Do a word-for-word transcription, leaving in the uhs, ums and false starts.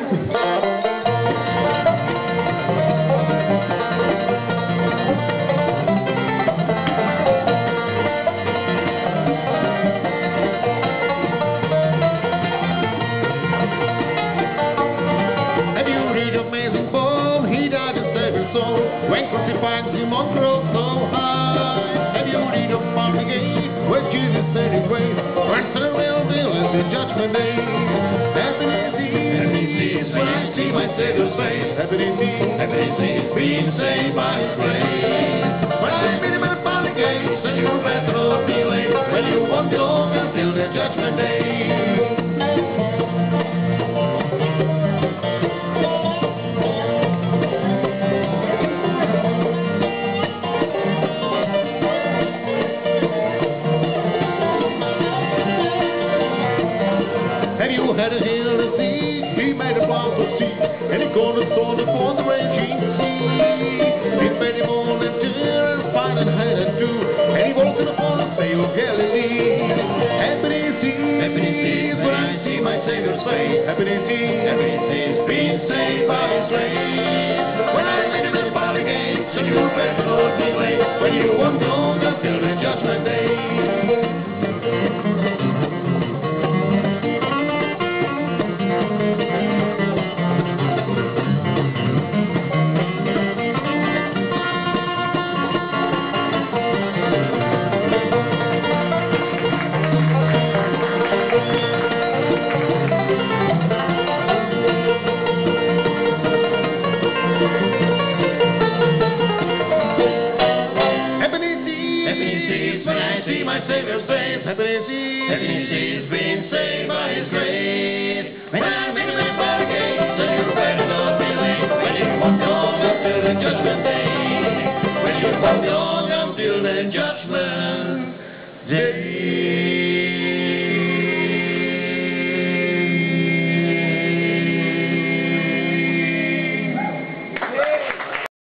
Have you read Amazing Paul? He died to save his soul when crucified him on cross so high. Have you read of Margate where Jesus said his ways? Ransom will deal at the judgment day. Happiness is when I see my Savior's face. Happiness is being saved by His grace. When I meet Him at the pearly gates, and you better not be late. When you won't be long until the judgment day. Have you had a hill to see? He made a plow to see, and he cornerstone upon the raging sea. He made him all and tear and fight and hide and do, and he walked upon the Bay of Galilee. Happiness is, happiness is when I see my Savior's face. Happiness is, happiness is being saved by His grace. When I meet Him at the pearly gates, and you better not be late. When you won't be long until the judgment day. Savior's face, happiness is, happiness is being saved by His grace. When I make Him at the gates, and you better not be late. When you won't be long until the judgment day. When you won't be long until the judgment day.